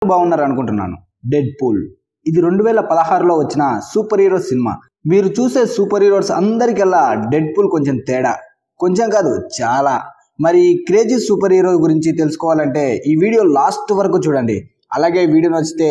బాగున్నారు అనుకుంటున్నాను. Dead pool ఇది 2016లో వచ్చిన సూపర్ హీరో సినిమా. మీరు చూసే సూపర్ హీరోస్ అందరికల్లా డెడ్ పూల్ కొంచెం తేడా, కొంచెం కాదు చాలా. మరి క్రేజీ సూపర్ హీరో గురించి తెలుసుకోవాలంటే ఈ వీడియో లాస్ట్ వరకు చూడండి. అలాగే వీడియో నచ్చితే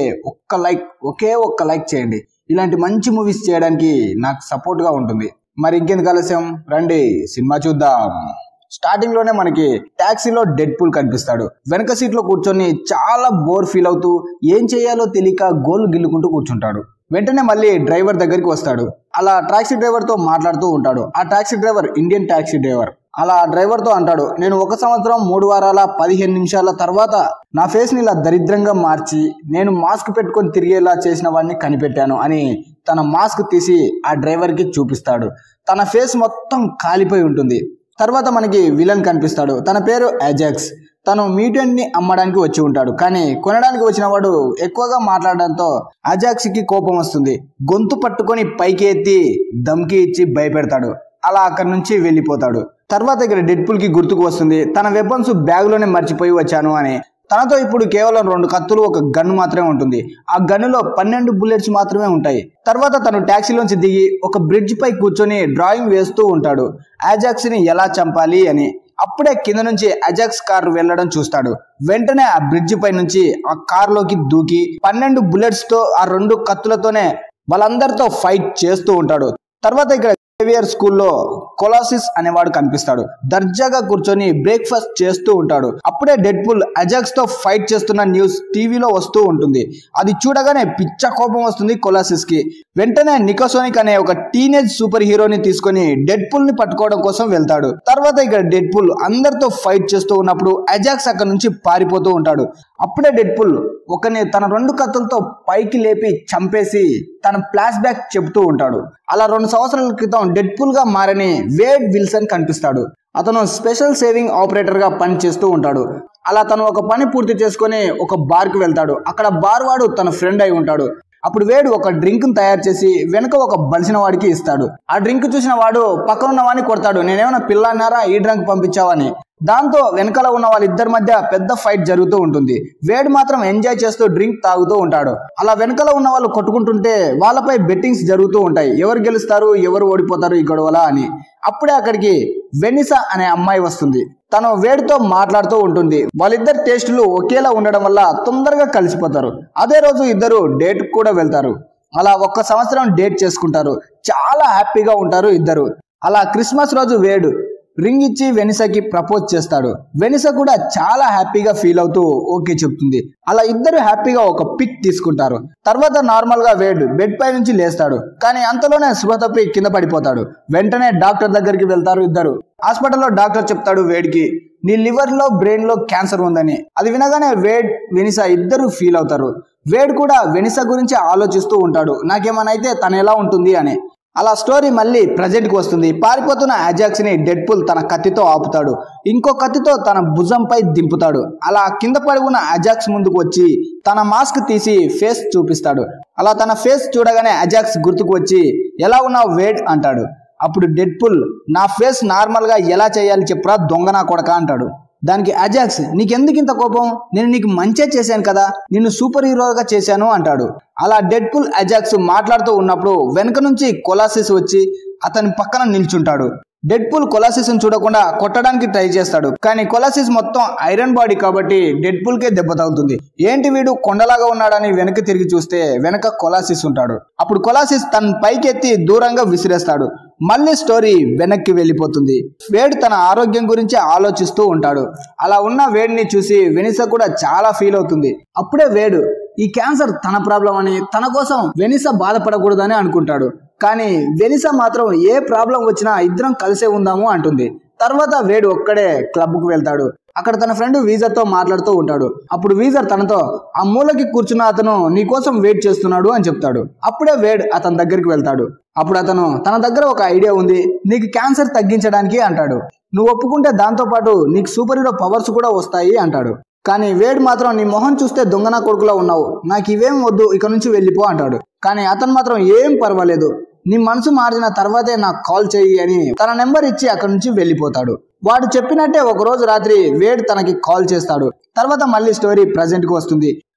ఒకే ఒక్క లైక్ చేయండి. ఇలాంటి మంచి మూవీస్ చేయడానికి నాకు సపోర్ట్గా ఉంటుంది. మరి ఇంకెందుకు ఆలస్యం, రండి సినిమా చూద్దాం. స్టార్టింగ్ లోనే మనకి టాక్సీలో డెడ్ పూల్ కనిపిస్తాడు. వెనక సీట్ లో కూర్చొని చాలా బోర్ ఫీల్ అవుతూ ఏం చేయాలో తెలియక గోళ్ళు గిల్లుకుంటూ కూర్చుంటాడు. వెంటనే మళ్ళీ డ్రైవర్ దగ్గరికి వస్తాడు. అలా టాక్సీ డ్రైవర్ తో మాట్లాడుతూ ఉంటాడు. ఆ taxi driver Indian taxi driver. అలా డ్రైవర్ తో అంటాడు, నేను 1 సంవత్సరం 3 వారాల 15 నిమిషాల తర్వాత నా ఫేస్ ని ఇలా దరిద్రంగా మార్చి నేను మాస్క్ పెట్టుకొని తిరిగేలా చేసిన వాడిని కనిపెట్టాను అని తన మాస్క్ తీసి ఆ డ్రైవర్ కి చూపిస్తాడు. తన ఫేస్ మొత్తం కాలిపోయి ఉంటుంది. తర్వాత మనకి విలన్ కనిపిస్తాడు. తన పేరు అజాక్స్. తను మ్యూటెంట్ ని అమ్మడానికి వచ్చి ఉంటాడు. కానీ కొనడానికి వచ్చిన వాడు ఎక్కువగా మాట్లాడడంతో అజాక్స్ కి కోపం వస్తుంది. గొంతు పట్టుకొని పైకి ఎత్తి ధమ్కి ఇచ్చి భయపెడతాడు. అలా అక్కడి నుంచి వెళ్ళిపోతాడు. తర్వాత ఇక్కడ డెడ్ పూల్ కి గుర్తుకు వస్తుంది, తన వెపన్స్ బ్యాగ్ లోనే మర్చిపోయి వచ్చాను అని. తనతో ఇప్పుడు కేవలం 2 కత్తులు, ఒక గన్ మాత్రమే ఉంటుంది. ఆ గన్నులో 12 బుల్లెట్స్ మాత్రమే ఉంటాయి. తర్వాత తను ట్యాక్సీలోంచి దిగి ఒక బ్రిడ్జ్ పై కూర్చొని డ్రాయింగ్ వేస్తూ ఉంటాడు, అజాక్స్ ని ఎలా చంపాలి అని. అప్పుడే కింద నుంచి అజాక్స్ కార్ వెళ్ళడం చూస్తాడు. వెంటనే ఆ బ్రిడ్జ్ పై నుంచి ఆ కార్ లోకి దూకి 12 బుల్లెట్స్ తో ఆ 2 కత్తులతోనే వాళ్ళందరితో ఫైట్ చేస్తూ ఉంటాడు. తర్వాత ఇక్కడ స్కూల్లో కొలాసిస్ అనేవాడు కనిపిస్తాడు. దర్జాగా కూర్చొని బ్రేక్ఫాస్ట్ చేస్తూ ఉంటాడు. అప్పుడే డెడ్ పూల్ అజాక్స్ తో ఫైట్ చేస్తున్న న్యూస్ టీవీలో వస్తూ ఉంటుంది. అది చూడగానే పిచ్చ కోపం వస్తుంది కొలాసిస్ కి. వెంటనే నికోసోనిక్ అనే ఒక టీనేజ్ సూపర్ హీరోని తీసుకొని డెడ్ పూల్ ని పట్టుకోవడం కోసం వెళ్తాడు. తర్వాత ఇక్కడ డెడ్ పూల్ అందరితో ఫైట్ చేస్తూ ఉన్నప్పుడు అజాక్స్ అక్కడ నుంచి పారిపోతూ ఉంటాడు. అప్పుడే డెడ్ పూల్ ఒకని తన 2 కత్తులతో పైకి లేపి చంపేసి తన ఫ్లాష్ బ్యాక్ చెబుతూ ఉంటాడు. అలా 2 సంవత్సరాల క్రితం డెడ్ పూల్ గా మారని వేడ్ విల్సన్ కనిపిస్తాడు. అతను స్పెషల్ సేవింగ్ ఆపరేటర్ గా పని చేస్తూ ఉంటాడు. అలా తను ఒక పని పూర్తి చేసుకొని ఒక బార్ కి వెళ్తాడు. అక్కడ బార్ వాడు తన ఫ్రెండ్ అయి ఉంటాడు. అప్పుడు వేడు ఒక డ్రింక్ తయారు చేసి వెనక ఒక బలిసిన వాడికి ఇస్తాడు. ఆ డ్రింక్ చూసిన వాడు పక్కన ఉన్న వాడిని కొడతాడు, నేనేమన్నా పిల్ల అన్నారా ఈ డ్రింక్ పంపించావని. దాంతో వెనకాల ఉన్న వాళ్ళిద్దరి మధ్య పెద్ద ఫైట్ జరుగుతూ ఉంటుంది. వేడు మాత్రం ఎంజాయ్ చేస్తూ డ్రింక్ తాగుతూ ఉంటాడు. అలా వెనకాల ఉన్న వాళ్ళు కొట్టుకుంటుంటే వాళ్ళపై బెట్టింగ్స్ జరుగుతూ ఉంటాయి, ఎవరు గెలుస్తారు ఎవరు ఓడిపోతారు ఈ గొడవలా అని. అప్పుడే అక్కడికి వెనిసా అనే అమ్మాయి వస్తుంది. తను వేడితో మాట్లాడుతూ ఉంటుంది. వాళ్ళిద్దరు టేస్టులు ఒకేలా ఉండడం వల్ల తొందరగా కలిసిపోతారు. అదే రోజు ఇద్దరు డేట్ కూడా వెళ్తారు. అలా 1 సంవత్సరం డేట్ చేసుకుంటారు. చాలా హ్యాపీగా ఉంటారు ఇద్దరు. అలా క్రిస్మస్ రోజు వేడు రింగ్ ఇచ్చి వెనిసాకి ప్రపోజ్ చేస్తాడు. వెనిసా కూడా చాలా హ్యాపీగా ఫీల్ అవుతూ ఓకే చెప్తుంది. అలా ఇద్దరు హ్యాపీగా ఒక పిక్ తీసుకుంటారు. తర్వాత నార్మల్ గా వేడు బెడ్ పై నుంచి లేస్తాడు. కానీ అంతలోనే స్పృహ తప్పి కింద పడిపోతాడు. వెంటనే డాక్టర్ దగ్గరికి వెళ్తారు ఇద్దరు. హాస్పిటల్లో డాక్టర్ చెప్తాడు వేడికి, నీ లివర్ లో బ్రెయిన్ లో క్యాన్సర్ ఉందని. అది వినగానే వేడ్ వెనిసా ఇద్దరు ఫీల్ అవుతారు. వేడ్ కూడా వెనిసా గురించి ఆలోచిస్తూ ఉంటాడు, నాకేమన్నా అయితే తను ఎలా ఉంటుంది అని. అలా స్టోరీ మళ్ళీ ప్రజెంట్ కి వస్తుంది. పారిపోతున్న అజాక్స్ ని డెడ్ పూల్ తన కత్తితో ఆపుతాడు. ఇంకో కత్తితో తన భుజంపై దింపుతాడు. అలా కింద పడి ఉన్న అజాక్స్ ముందుకు వచ్చి తన మాస్క్ తీసి ఫేస్ చూపిస్తాడు. అలా తన ఫేస్ చూడగానే అజాక్స్ గుర్తుకు వచ్చి ఎలా ఉన్నావు వేడ్ అంటాడు. అప్పుడు డెడ్ పూల్, నా ఫేస్ నార్మల్ గా ఎలా చేయాలి చెప్పురా దొంగ నా కొడక అంటాడు. దానికి అజాక్స్, నీకెందుకు ఇంత కోపం, నేను నీకు మంచే చేశాను కదా, నిన్ను సూపర్ హీరోగా చేశాను అంటాడు. అలా డెడ్ పూల్ అజాక్స్ మాట్లాడుతూ ఉన్నప్పుడు వెనక నుంచి కొలాసిస్ వచ్చి అతని పక్కన నిల్చుంటాడు. డెడ్ పూల్ కొలాసిస్ చూడకుండా కొట్టడానికి ట్రై చేస్తాడు. కానీ కొలాసిస్ మొత్తం ఐరన్ బాడీ కాబట్టి డెడ్ పూల్ కే దెబ్బ తగులుతుంది. ఏంటి వీడు కొండలాగా ఉన్నాడని వెనక్కి తిరిగి చూస్తే వెనక కొలాసిస్ ఉంటాడు. అప్పుడు కొలాసిస్ తన పైకెత్తి దూరంగా విసిరేస్తాడు. మళ్ళీ స్టోరీ వెనక్కి వెళ్ళిపోతుంది. వేడ్ తన ఆరోగ్యం గురించి ఆలోచిస్తూ ఉంటాడు. అలా ఉన్న వేడిని చూసి వెనిసా కూడా చాలా ఫీల్ అవుతుంది. అప్పుడే వేడు ఈ క్యాన్సర్ తన ప్రాబ్లం అని, తన కోసం వెనిసా బాధపడకూడదని అనుకుంటాడు. కానీ వెనిసా మాత్రం ఏ ప్రాబ్లం వచ్చినా ఇద్దరం కలిసే ఉందాము అంటుంది. తర్వాత వేడు ఒక్కడే క్లబ్ కు వెళ్తాడు. అక్కడ తన ఫ్రెండ్ వీజర్ తో మాట్లాడుతూ ఉంటాడు. అప్పుడు వీజర్ తనతో, ఆ మూలకి కూర్చున్న అతను నీ కోసం వెయిట్ చేస్తున్నాడు అని చెప్తాడు. అప్పుడే వేడ్ అతని దగ్గరికి వెళ్తాడు. అప్పుడు అతను, తన దగ్గర ఒక ఐడియా ఉంది, నీకు క్యాన్సర్ తగ్గించడానికి అంటాడు. నువ్వు ఒప్పుకుంటే దాంతో పాటు నీకు సూపర్ హీరో పవర్స్ కూడా వస్తాయి అంటాడు. కానీ వేడ్ మాత్రం, నీ మొహం చూస్తే దొంగన కొడుకులా ఉన్నావు, నాకు ఇవేం వద్దు, ఇక నుంచి వెళ్ళిపో అంటాడు. కానీ అతను మాత్రం ఏం పర్వాలేదు, నీ మనసు మార్చిన తర్వాతే నాకు కాల్ చెయ్యి అని తన నెంబర్ ఇచ్చి అక్కడి నుంచి వెళ్ళిపోతాడు. వాడు చెప్పినట్టే ఒక రోజు రాత్రి వేడ్ తనకి కాల్ చేస్తాడు. తర్వాత మళ్ళీ స్టోరీ ప్రజెంట్ కు వస్తుంది.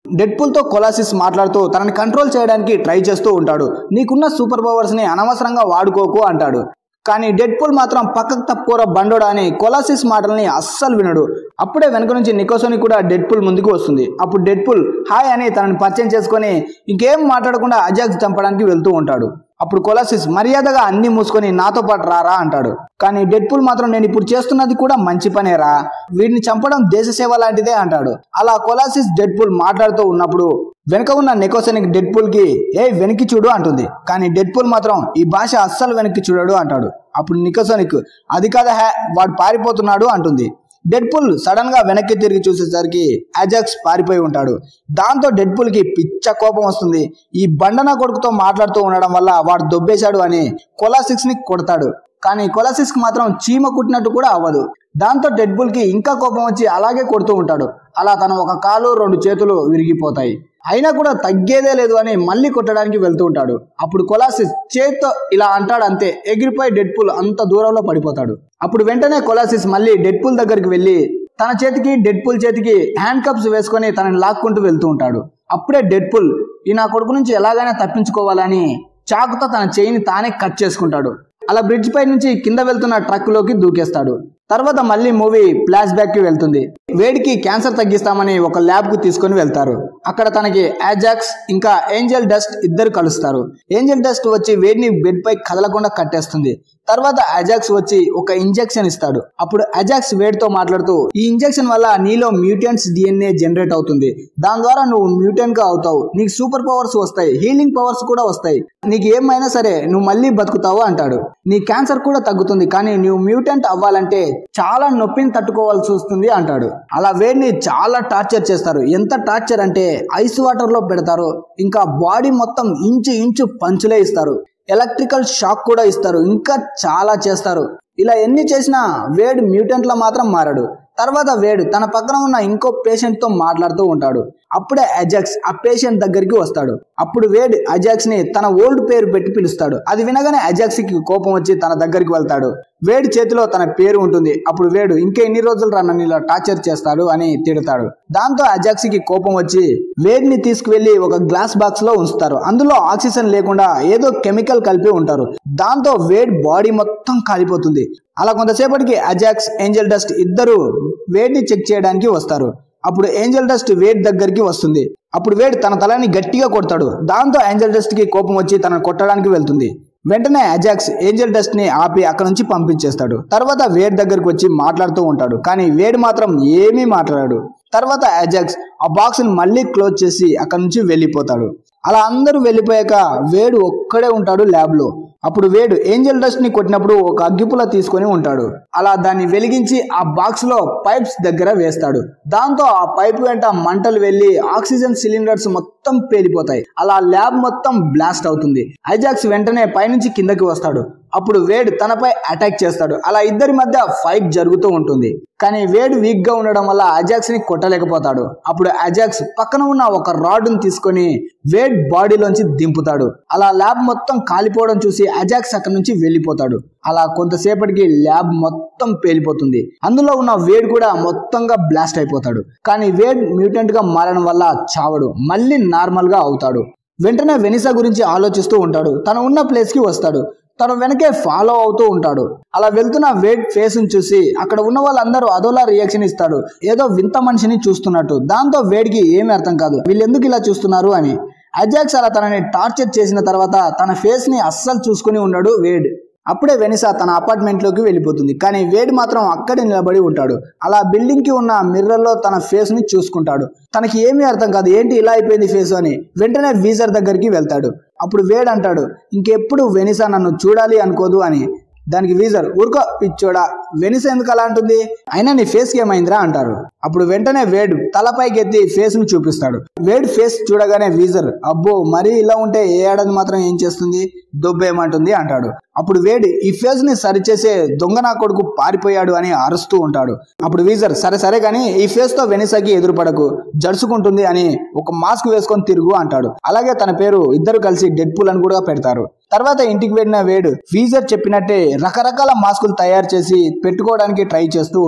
డెడ్ పూల్ తో కొలాసిస్ మాట్లాడుతూ తనని కంట్రోల్ చేయడానికి ట్రై చేస్తూ ఉంటాడు. నీకున్న సూపర్ పవర్స్ ని అనవసరంగా వాడుకోకు అంటాడు. కానీ డెడ్ పూల్ మాత్రం పక్కకు తప్పుకోర బండోడా అని కొలాసిస్ మాటల్ని అస్సలు వినడు. అప్పుడే వెనక నుంచి నికోసోనిక్ కూడా డెడ్ పూల్ ముందుకు వస్తుంది. అప్పుడు డెడ్ పూల్ హాయ్ అని తనని పరిచయం చేసుకొని ఇంకేం మాట్లాడకుండా అజాక్స్ చంపడానికి వెళ్తూ ఉంటాడు. అప్పుడు కొలాసిస్ మర్యాదగా అన్ని మూసుకొని నాతో పాటు రారా అంటాడు. కానీ డెడ్ పూల్ మాత్రం నేను ఇప్పుడు చేస్తున్నది కూడా మంచి పనేరా, వీడిని చంపడం దేశ సేవ లాంటిదే అంటాడు. అలా కొలాసిస్ డెడ్ పూల్ మాట్లాడుతూ ఉన్నప్పుడు వెనక ఉన్న నికోసోనిక్ డెడ్ పూల్ కి వెనక్కి చూడు అంటుంది. కానీ డెడ్ పూల్ మాత్రం ఈ భాష అస్సలు వెనక్కి చూడడు అంటాడు. అప్పుడు నికోసోనిక్ అది కాదా వాడు పారిపోతున్నాడు అంటుంది. డెడ్ పూల్ సడన్ గా వెనక్కి తిరిగి చూసేసరికి అజాక్స్ పారిపోయి ఉంటాడు. దాంతో డెడ్ పూల్ కి పిచ్చ కోపం వస్తుంది. ఈ బండన కొడుకుతో మాట్లాడుతూ ఉండడం వల్ల వాడు దొబ్బేశాడు అని కొలాసిస్ ని కొడతాడు. కానీ కొలాసిస్ కి మాత్రం చీమ కుట్టినట్టు కూడా అవ్వదు. దాంతో డెడ్ పూల్ కి ఇంకా కోపం వచ్చి అలాగే కొడుతూ ఉంటాడు. అలా తన ఒక కాలు 2 చేతులు విరిగిపోతాయి. అయినా కూడా తగ్గేదే లేదు అని మళ్ళీ కొట్టడానికి వెళ్తూ ఉంటాడు. అప్పుడు కొలాసిస్ చేత్తో ఇలా అంటాడు, అంతే ఎగిరిపోయి డెడ్ పూల్ అంత దూరంలో పడిపోతాడు. అప్పుడు వెంటనే కొలాసిస్ మళ్ళీ డెడ్ పూల్ దగ్గరికి వెళ్ళి తన చేతికి డెడ్ పూల్ చేతికి హ్యాండ్ కప్స్ వేసుకొని తనని లాక్కుంటూ వెళ్తూ ఉంటాడు. అప్పుడే డెడ్ పూల్ ఈ నా కొడుకు నుంచి ఎలాగైనా తప్పించుకోవాలని చాకుతో తన చేయిని తానే కట్ చేసుకుంటాడు. అలా బ్రిడ్జ్ పై నుంచి కింద వెళ్తున్న ట్రక్ లోకి దూకేస్తాడు. తర్వాత మళ్ళీ మూవీ ఫ్లాష్ బ్యాక్ కి వెళ్తుంది. వేడికి క్యాన్సర్ తగ్గిస్తామని ఒక ల్యాబ్ కు తీసుకొని వెళ్తారు. అక్కడ తనకి అజాక్స్ ఇంకా ఏంజెల్ డస్ట్ ఇద్దరు కలుస్తారు. ఏంజెల్ డస్ట్ వచ్చి వేడిని బెడ్ పై కదలకుండా కట్టేస్తుంది. తర్వాత అజాక్స్ వచ్చి ఒక ఇంజెక్షన్ ఇస్తాడు. అప్పుడు అజాక్స్ వేడితో మాట్లాడుతూ ఈ ఇంజెక్షన్ వల్ల నీలో మ్యూటెంట్స్ DNA జనరేట్ అవుతుంది. దాని ద్వారా నువ్వు మ్యూటెంట్ గా అవుతావు. నీకు సూపర్ పవర్స్ వస్తాయి, హీలింగ్ పవర్స్ కూడా వస్తాయి. నీకు ఏమైనా సరే నువ్వు మళ్ళీ బతుకుతావు అంటాడు. నీ క్యాన్సర్ కూడా తగ్గుతుంది, కానీ నువ్వు మ్యూటెంట్ అవ్వాలంటే చాలా నొప్పిని తట్టుకోవాల్సి వస్తుంది అంటాడు. అలా వేడిని చాలా టార్చర్ చేస్తారు. ఎంత టార్చర్ అంటే ఐస్ వాటర్ లో పెడతారు. ఇంకా బాడీ మొత్తం ఇంచు పంచులే ఇస్తారు. ఎలక్ట్రికల్ షాక్ కూడా ఇస్తారు. ఇంకా చాలా చేస్తారు. ఇలా ఎన్ని చేసినా వేడ్ మ్యూటెంట్ లా మాత్రం మారాడు. తర్వాత వేడ్ తన పక్కన ఉన్న ఇంకో పేషెంట్ తో మాట్లాడుతూ ఉంటాడు. అప్పుడే అజాక్స్ ఆ పేషెంట్ దగ్గరికి వస్తాడు. అప్పుడు వేడ్ అజాక్స్ ని తన ఓల్డ్ పేరు పెట్టి పిలుస్తాడు. అది వినగానే అజాక్స్ కి కోపం వచ్చి తన దగ్గరికి వెళ్తాడు. వేడ్ చేతిలో తన పేరు ఉంటుంది. అప్పుడు వేడు ఇంకా ఎన్ని రోజులు రా నన్ను ఇలా టార్చర్ చేస్తాడు అని తిడతాడు. దాంతో అజాక్స్ కి కోపం వచ్చి వేడ్ ని తీసుకువెళ్లి ఒక గ్లాస్ బాక్స్ లో ఉంచుతారు. అందులో ఆక్సిజన్ లేకుండా ఏదో కెమికల్ కలిపి ఉంటారు. దాంతో వేడ్ బాడీ మొత్తం కాలిపోతుంది. అలా కొంతసేపటికి అజాక్స్ ఏంజెల్ డస్ట్ ఇద్దరు వేడ్ ని చెక్ చేయడానికి వస్తారు. అప్పుడు ఏంజెల్ డస్ట్ వేడ్ దగ్గరికి వస్తుంది. అప్పుడు వేడ్ తన తలని గట్టిగా కొడతాడు. దాంతో ఏంజెల్ డస్ట్ కి కోపం వచ్చి తనను కొట్టడానికి వెళ్తుంది. వెంటనే అజాక్స్ ఏంజెల్ డస్ట్ ని ఆపి అక్కడ నుంచి పంపించేస్తాడు. తర్వాత వేడ్ దగ్గరకు వచ్చి మాట్లాడుతూ ఉంటాడు. కానీ వేడ్ మాత్రం ఏమీ మాట్లాడాడు. తర్వాత అజాక్స్ ఆ బాక్స్ ని మళ్ళీ క్లోజ్ చేసి అక్కడ నుంచి వెళ్ళిపోతాడు. అలా అందరూ వెళ్ళిపోయాక వేడ్ ఒక్కడే ఉంటాడు ల్యాబ్ లో. అప్పుడు వేడ్ ఏంజెల్ డస్ట్ ని కొట్టినప్పుడు ఒక అగ్గిపుల్ల తీసుకొని ఉంటాడు. అలా దాన్ని వెలిగించి ఆ బాక్స్ లో పైప్స్ దగ్గర వేస్తాడు. దాంతో ఆ పైప్ వెంట మంటలు వెళ్లి ఆక్సిజన్ సిలిండర్స్ మొత్తం పేలిపోతాయి. అలా ల్యాబ్ మొత్తం బ్లాస్ట్ అవుతుంది. అజాక్స్ వెంటనే పైనుంచి కిందకి వస్తాడు. అప్పుడు వేడ్ తనపై అటాక్ చేస్తాడు. అలా ఇద్దరి మధ్య ఫైట్ జరుగుతూ ఉంటుంది. కానీ వేడ్ వీక్ గా ఉండడం వల్ల అజాక్స్ ని కొట్టలేకపోతాడు. అప్పుడు అజాక్స్ పక్కన ఉన్న ఒక రాడ్ ని తీసుకొని వేడ్ బాడీలోంచి దింపుతాడు. అలా ల్యాబ్ మొత్తం కాలిపోవడం చూసి అజాక్స్ అక్కడ నుంచి వెళ్ళిపోతాడు. అలా కొంతసేపటికి ల్యాబ్ మొత్తం పేలిపోతుంది. అందులో ఉన్న వేడ్ కూడా మొత్తంగా బ్లాస్ట్ అయిపోతాడు. కానీ వేడ్ మ్యూటెంట్ గా మారడం వల్ల చావడు, మళ్ళీ నార్మల్ గా అవుతాడు. వెంటనే వెనిసా గురించి ఆలోచిస్తూ ఉంటాడు. తను ఉన్న ప్లేస్ కి వస్తాడు. తను వెనకే ఫాలో అవుతూ ఉంటాడు. అలా వెళ్తున్న వేడ్ ఫేస్ ని చూసి అక్కడ ఉన్న వాళ్ళందరూ అదోలా రియాక్షన్ ఇస్తారు, ఏదో వింత మనిషిని చూస్తున్నట్టు. దాంతో వేడ్కి ఏమీ అర్థం కాదు, వీళ్ళు ఎందుకు ఇలా చూస్తున్నారు అని. అజాక్స్ అలా తనని టార్చర్ చేసిన తర్వాత తన ఫేస్ ని అస్సలు చూసుకుని ఉన్నాడు వేడ్. అప్పుడే వెనిసా తన అపార్ట్మెంట్ లోకి వెళ్ళిపోతుంది. కానీ వేడ్ మాత్రం అక్కడే నిలబడి ఉంటాడు. అలా బిల్డింగ్ కి ఉన్న మిర్రర్ లో తన ఫేస్ ని చూసుకుంటాడు. తనకి ఏమీ అర్థం కాదు, ఏంటి ఇలా అయిపోయింది ఫేస్ అని. వెంటనే వీజర్ దగ్గరికి వెళ్తాడు. అప్పుడు వేడ్ అంటాడు, ఇంకెప్పుడు వెనిసా నన్ను చూడాలి అనుకోదు అని. దానికి వీజర్, ఊరుకో పిచ్చోడా, వెనిసా ఎందుకు అలా అంటుంది, అయినా నీ ఫేస్ కి ఏమైందిరా అంటారు. అప్పుడు వెంటనే వేడ్ తలపైకి ఎత్తి ఫేస్ ని చూపిస్తాడు. వేడ్ ఫేస్ చూడగానే వీజర్, అబ్బో మరీ ఇలా ఉంటే ఏ ఏడాది మాత్రం ఏం చేస్తుంది, దొబ్బేమంటుంది అంటాడు. అప్పుడు వేడ్ ఈ ఫేస్ ని సరిచేసే దొంగ నా కొడుకు పారిపోయాడు అని అరుస్తూ ఉంటాడు. అప్పుడు వీజర్, సరే కానీ ఈ ఫేస్ తో వెనిసాకి ఎదురుపడకు, జడుచుకుంటుంది అని ఒక మాస్క్ వేసుకొని తిరుగు అంటాడు. అలాగే తన పేరు ఇద్దరు కలిసి డెడ్ పూల్ అని కూడా పెడతారు. తర్వాత ఇంటికి వెళ్ళిన వేడ్ వీజర్ చెప్పినట్టే రకరకాల మాస్కులు తయారు చేసి పెట్టుకోవడానికి ట్రై చేస్తూ ఉంటాడు.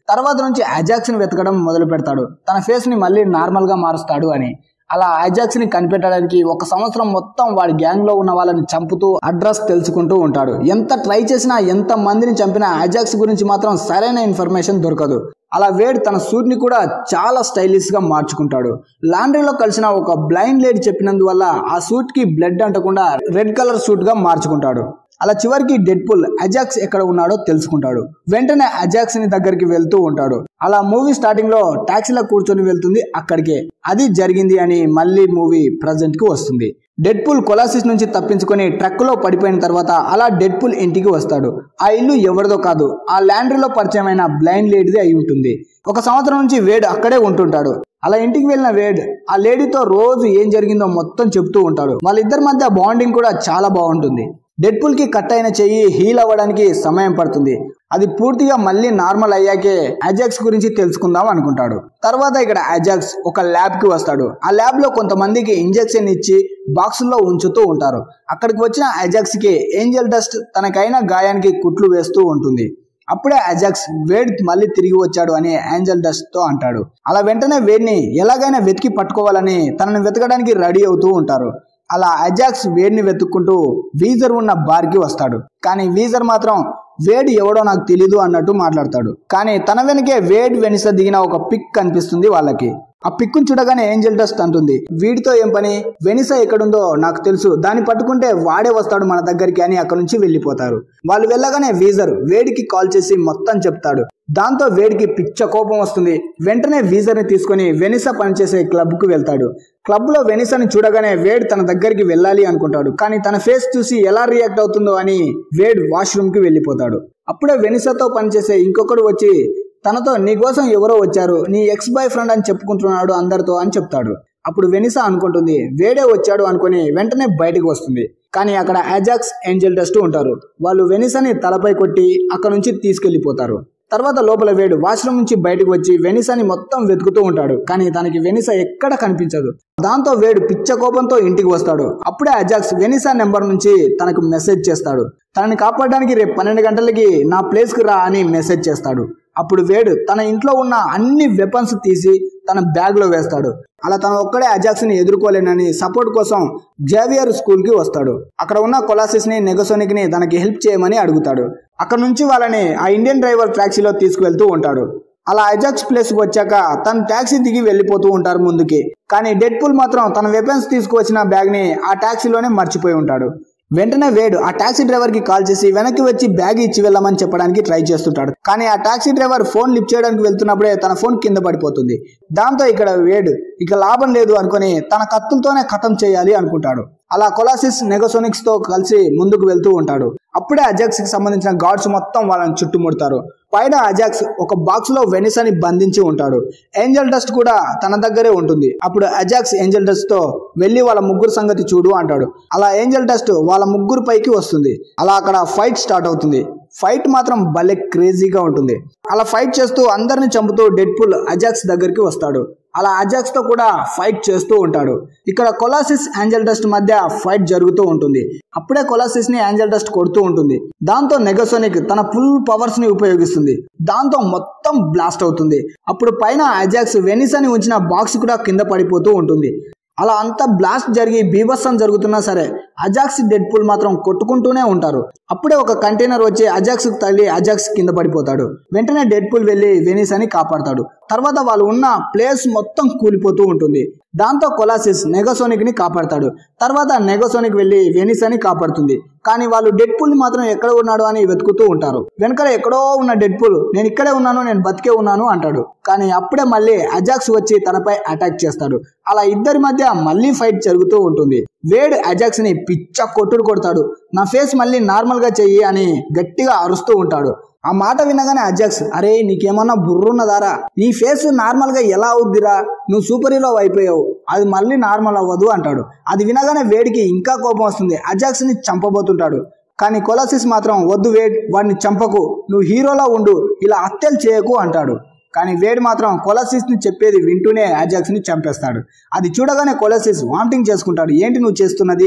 తర్వాత నుంచి అజాక్స్ ని వెతకడం మొదలు పెడతాడు, తన ఫేస్ ని మళ్ళీ నార్మల్ గా మారుస్తాడు అని. అలా అజాక్స్ ని కనిపెట్టడానికి 1 సంవత్సరం మొత్తం వాడి గ్యాంగ్ లో ఉన్న వాళ్ళని చంపుతూ అడ్రస్ తెలుసుకుంటూ ఉంటాడు. ఎంత ట్రై చేసినా, ఎంత మందిని చంపినా అజాక్స్ గురించి మాత్రం సరైన ఇన్ఫర్మేషన్ దొరకదు. అలా వేడ్ తన సూట్ ని కూడా చాలా స్టైలిష్ గా మార్చుకుంటాడు. లాండ్రీలో కలిసిన ఒక బ్లైండ్ లేడీ చెప్పినందువల్ల ఆ సూట్ కి బ్లడ్ అంటకుండా రెడ్ కలర్ సూట్ గా మార్చుకుంటాడు. అలా చివరికి డెడ్పూల్ అజాక్స్ ఎక్కడ ఉన్నాడో తెలుసుకుంటాడు. వెంటనే అజాక్స్ ని దగ్గరికి వెళ్తూ ఉంటాడు. అలా మూవీ స్టార్టింగ్ లో టాక్సీలో కూర్చొని వెళ్తుంది అక్కడికే. అది జరిగింది అని మళ్ళీ మూవీ ప్రజెంట్ కి వస్తుంది. డెడ్పూల్ కొలాసిస్ నుంచి తప్పించుకొని ట్రక్ లో పడిపోయిన తర్వాత అలా డెడ్పూల్ ఇంటికి వస్తాడు. ఆ ఇల్లు ఎవరిదో కాదు, ఆ లాండ్రీలో పరిచయమైన బ్లైండ్ లేడీది అయి ఉంటుంది. 1 సంవత్సరం నుంచి వేడ్ అక్కడే ఉంటుంటాడు. అలా ఇంటికి వెళ్ళిన వేడ్ ఆ లేడీతో రోజు ఏం జరిగిందో మొత్తం చెప్తూ ఉంటాడు. వాళ్ళిద్దరి మధ్య బాండింగ్ కూడా చాలా బాగుంటుంది. డెడ్పూల్ కి కట్ అయిన చెయ్యి హీల్ అవ్వడానికి సమయం పడుతుంది. అది పూర్తిగా మళ్ళీ నార్మల్ అయ్యాకే అజాక్స్ గురించి తెలుసుకుందాం అనుకుంటాడు. తర్వాత ఇక్కడ అజాక్స్ ఒక ల్యాబ్ కి వస్తాడు. ఆ ల్యాబ్ లో కొంతమందికి ఇంజెక్షన్ ఇచ్చి బాక్సుల్లో ఉంచుతూ ఉంటారు. అక్కడికి వచ్చిన అజాక్స్ కి ఏంజల్ డస్ట్ తనకైన గాయానికి కుట్లు వేస్తూ ఉంటుంది. అప్పుడే అజాక్స్ వేడ్ మళ్ళీ తిరిగి వచ్చాడు అని ఏంజల్ డస్ట్ తో అంటాడు. అలా వెంటనే వేడ్ని ఎలాగైనా వెతికి పట్టుకోవాలని తనని వెతకడానికి రెడీ అవుతూ ఉంటారు. అలా అజాక్స్ వేడ్ని వెతుక్కుంటూ వీజర్ ఉన్న బార్ కి వస్తాడు. కానీ వీజర్ మాత్రం వేడ్ ఎవడో నాకు తెలీదు అన్నట్టు మాట్లాడతాడు. కానీ తన వెనకే వేడ్ వెనిసా దిగిన ఒక పిక్ కనిపిస్తుంది వాళ్ళకి. ఆ పిక్కును చూడగానే ఏంజల్ డస్ట్ అంటుంది, వీడితో ఏం పని, వెనిసా ఎక్కడుందో నాకు తెలుసు, దాన్ని పట్టుకుంటే వాడే వస్తాడు మన దగ్గరికి అని అక్కడ నుంచి వెళ్ళిపోతారు. వాళ్ళు వెళ్ళగానే వీజర్ వేడికి కాల్ చేసి మొత్తం చెప్తాడు. దాంతో వేడికి పిచ్చ కోపం వస్తుంది. వెంటనే వీజర్ ని తీసుకుని వెనిసా పనిచేసే క్లబ్ కు వెళ్తాడు. క్లబ్ లో వెనిసాని చూడగానే వేడ్ తన దగ్గరికి వెళ్ళాలి అనుకుంటాడు. కానీ తన ఫేస్ చూసి ఎలా రియాక్ట్ అవుతుందో అని వేడ్ వాష్రూమ్ కి వెళ్ళిపోతాడు. అప్పుడే వెనిసాతో పనిచేసే ఇంకొకడు వచ్చి తనతో నీ కోసం ఎవరో వచ్చారు, నీ ఎక్స్ బాయ్ ఫ్రెండ్ అని చెప్పుకుంటున్నాడు అందరితో అని చెప్తాడు. అప్పుడు వెనిసా అనుకుంటుంది వేడే వచ్చాడు అనుకుని వెంటనే బయటకు వస్తుంది. కానీ అక్కడ అజాక్స్ ఏంజల్ డస్ట్ ఉంటారు. వాళ్ళు వెనిసాని తలపై కొట్టి అక్కడ నుంచి తీసుకెళ్లిపోతారు. తర్వాత లోపల వేడు వాష్రూమ్ నుంచి బయటకు వచ్చి వెనిసాని మొత్తం వెతుకుతూ ఉంటాడు. కానీ తనకి వెనిసా ఎక్కడ కనిపించదు. దాంతో వేడు పిచ్చ కోపంతో ఇంటికి వస్తాడు. అప్పుడే అజాక్స్ వెనిసా నెంబర్ నుంచి తనకు మెసేజ్ చేస్తాడు. తనని కాపాడడానికి రేపు 12 గంటలకి నా ప్లేస్ కు రా అని మెసేజ్ చేస్తాడు. అప్పుడు వేడు తన ఇంట్లో ఉన్న అన్ని వెపన్స్ తీసి తన బ్యాగ్ లో వేస్తాడు. అలా తను ఒక్కడే అజాక్స్ ని ఎదుర్కోలేనని సపోర్ట్ కోసం జేవియర్ స్కూల్ కి వస్తాడు. అక్కడ ఉన్న కొలాసిస్ ని నెగసోనిక్ ని తనకి హెల్ప్ చేయమని అడుగుతాడు. అక్కడ నుంచి వాళ్ళని ఆ ఇండియన్ డ్రైవర్ టాక్సీలో తీసుకువెళ్తూ ఉంటాడు. అలా అజాక్స్ ప్లేస్ కు వచ్చాక తను టాక్సీ దిగి వెళ్ళిపోతూ ఉంటారు ముందుకి. కానీ డెడ్పూల్ మాత్రం తన వెపన్స్ తీసుకువచ్చిన బ్యాగ్ ని ఆ టాక్సీలోనే మర్చిపోయి ఉంటాడు. వెంటనే వేడ్ ఆ టాక్సీ డ్రైవర్ కి కాల్ చేసి వెనక్కి వచ్చి బ్యాగ్ ఇచ్చి వెళ్ళమని చెప్పడానికి ట్రై చేస్తుంటాడు. కానీ ఆ టాక్సీ డ్రైవర్ ఫోన్ లిఫ్ట్ చేయడానికి వెళ్తున్నప్పుడే తన ఫోన్ కింద పడిపోతుంది. దాంతో ఇక్కడ వేడ్ ఇక లాభం లేదు అనుకుని తన కత్తులతోనే ఖతం చేయాలి అనుకుంటాడు. అలా కొలాసిస్ నెగసోనిక్స్ తో కలిసి ముందుకు వెళ్తూ ఉంటాడు. అప్పుడే అజాక్స్ కి సంబంధించిన గార్డ్స్ మొత్తం వాళ్ళని చుట్టుముడతారు. పైన అజాక్స్ ఒక బాక్స్ లో వెనిసాని బంధించి ఉంటాడు. ఏంజల్ డస్ట్ కూడా తన దగ్గరే ఉంటుంది. అప్పుడు అజాక్స్ ఏంజల్ డస్ట్ తో వెళ్లి వాళ్ళ ముగ్గురు సంగతి చూడు అంటాడు. అలా ఏంజల్ డస్ట్ వాళ్ళ ముగ్గురు పైకి వస్తుంది. అలా అక్కడ ఫైట్ స్టార్ట్ అవుతుంది. ఫైట్ మాత్రం భలే క్రేజీగా ఉంటుంది. అలా ఫైట్ చేస్తూ అందరిని చంపుతూ డెడ్పూల్ అజాక్స్ దగ్గరికి వస్తాడు. అలా అజాక్స్ తో కూడా ఫైట్ చేస్తూ ఉంటాడు. ఇక్కడ కొలాసిస్ ఏంజల్ డస్ట్ మధ్య ఫైట్ జరుగుతూ ఉంటుంది. అప్పుడే కొలాసిస్ ని ఏంజల్ డస్ట్ కొడుతూ ఉంటుంది. దాంతో నెగసోనిక్ తన ఫుల్ పవర్స్ ని ఉపయోగిస్తుంది. దాంతో మొత్తం బ్లాస్ట్ అవుతుంది. అప్పుడు పైన అజాక్స్ వెనిసాని ఉంచిన బాక్స్ కూడా కింద పడిపోతూ ఉంటుంది. అలా అంతా బ్లాస్ట్ జరిగి బీభత్సం జరుగుతున్నా సరే అజాక్స్ డెడ్పూల్ మాత్రం కొట్టుకుంటూనే ఉంటారు. అప్పుడే ఒక కంటైనర్ వచ్చి అజాక్స్ తగిలి అజాక్స్ కింద పడిపోతాడు. వెంటనే డెడ్పూల్ వెళ్లి వెనిసాని కాపాడతాడు. తర్వాత వాళ్ళు ఉన్న ప్లేస్ మొత్తం కూలిపోతూ ఉంటుంది. దాంతో కొలాసిస్ నెగసోనిక్ ని కాపాడతాడు. తర్వాత నెగసోనిక్ వెళ్లి వెనిసాని కాపాడుతుంది. కానీ వాళ్ళు డెడ్పూల్ ని మాత్రం ఎక్కడ ఉన్నాడు అని వెతుకుతూ ఉంటారు. వెనకాల ఎక్కడో ఉన్న డెడ్పూల్ నేను ఇక్కడే ఉన్నాను, నేను బతికే ఉన్నాను అంటాడు. కానీ అప్పుడే మళ్ళీ అజాక్స్ వచ్చి తనపై అటాక్ చేస్తాడు. అలా ఇద్దరి మధ్య మళ్ళీ ఫైట్ జరుగుతూ ఉంటుంది. వేడ్ అజాక్స్ ని పిచ్చ కొట్టుడు కొడతాడు. నా ఫేస్ మళ్ళీ నార్మల్ గా చెయ్యి అని గట్టిగా అరుస్తూ ఉంటాడు. ఆ మాట వినగానే అజాక్స్ అరే నీకేమన్నా బుర్రున్నదారా, నీ ఫేస్ నార్మల్ గా ఎలా అవుద్దిరా, నువ్వు సూపర్ హీరో అయిపోయావు, అది మళ్ళీ నార్మల్ అవ్వదు అంటాడు. అది వినగానే వేడికి ఇంకా కోపం వస్తుంది. అజాక్స్ ని చంపబోతుంటాడు. కానీ కొలాసిస్ మాత్రం వద్దు వేడ్, వాడిని చంపకు, నువ్వు హీరోలా ఉండు, ఇలా హత్యలు చేయకు అంటాడు. కానీ వేడ్ మాత్రం కొలాసిస్ ని చెప్పేది వింటూనే అజాక్స్ ని చంపేస్తాడు. అది చూడగానే కొలాసిస్ వామిటింగ్ చేసుకుంటాడు. ఏంటి నువ్వు చేస్తున్నది అని.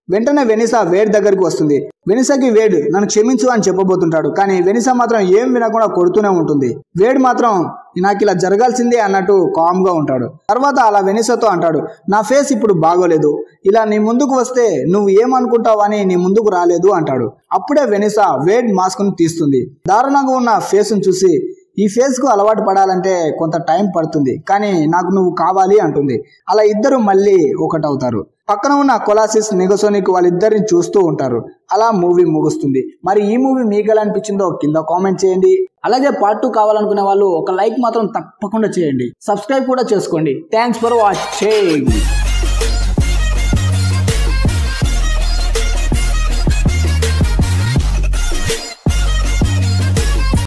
వెంటనే వెనిసా వేడ్ దగ్గరికి వస్తుంది. వెనిసాకి వేడ్ నన్ను క్షమించు అని చెప్పబోతుంటాడు. కానీ వెనిసా మాత్రం ఏం వినకుండా కొడుతూనే ఉంటుంది. వేడ్ మాత్రం నాకు ఇలా జరగాల్సిందే అన్నట్టు కామ్ గా ఉంటాడు. తర్వాత అలా వెనిసాతో అంటాడు, నా ఫేస్ ఇప్పుడు బాగోలేదు, ఇలా నీ ముందుకు వస్తే నువ్వు ఏమనుకుంటావు అని నీ ముందుకు రాలేదు అంటాడు. అప్పుడే వెనిసా వేడ్ మాస్క్ ను తీస్తుంది. దారుణంగా ఉన్న ఫేస్ ను చూసి, ఈ ఫేస్ కు అలవాటు పడాలంటే కొంత టైం పడుతుంది, కానీ నాకు నువ్వు కావాలి అంటుంది. అలా ఇద్దరు మళ్ళీ ఒకటవుతారు. పక్కన ఉన్న కొలాసిస్, నెగసోనిక్ వాళ్ళిద్దరిని చూస్తూ ఉంటారు. అలా మూవీ ముగుస్తుంది. మరి ఈ మూవీ మీకు ఎలా అనిపించిందో కింద కామెంట్ చేయండి. అలాగే పార్ట్ 2 కావాలనుకునే వాళ్ళు ఒక లైక్ మాత్రం తప్పకుండా చేయండి. సబ్స్క్రైబ్ కూడా చేసుకోండి. Thanks for watching.